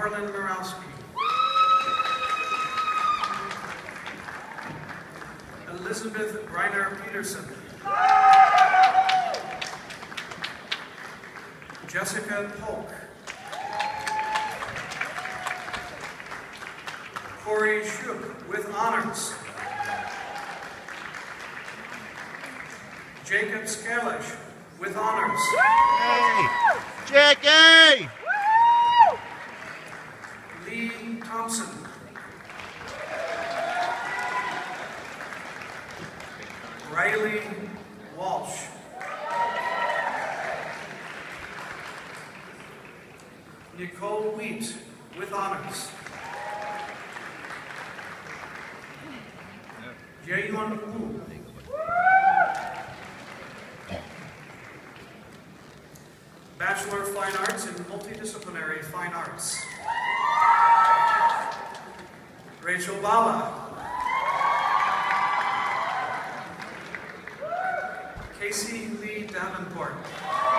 Carolyn Mirowski. Elizabeth Reiner Peterson. Jessica Polk. Corey Shook with honors. Jacob Scalish with honors. Hey, Jakey! Lee Thompson. Riley Walsh. Nicole Wheat with honors. Jaehyun Wu. Bachelor of Fine Arts in Multidisciplinary Fine Arts. Rachel Bala. Casey Lee Davenport.